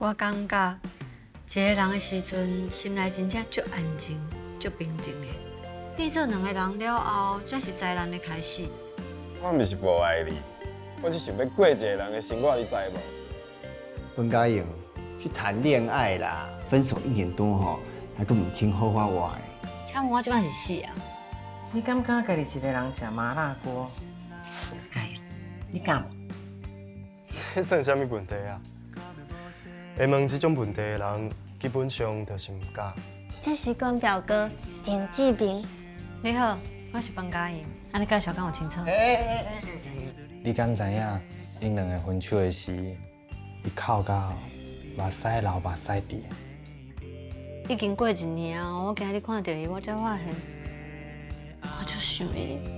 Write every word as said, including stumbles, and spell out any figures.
我感觉一个人的时阵，心内真正足安静、足平静的。变做两个人了后，才是灾难的开始。 我毋是无爱你，我是想要过一个人的生活，你知无？ 本家颖去谈恋爱啦，分手一年多吼，还跟我们听好话话的。 请问我即摆是死啊？ 你敢敢家己一个人食麻辣锅？敢？你敢？ 这算啥物问题啊？会问这种问题的人，基本上就是唔敢。 这是关表哥田志平。 你好，我是方嘉颖，安尼介绍敢有清楚？ 你敢知影，因两个分手的时，伊哭到目屎流目屎滴。 已经过一年啊，我今日看到伊，我才发现，我就想伊。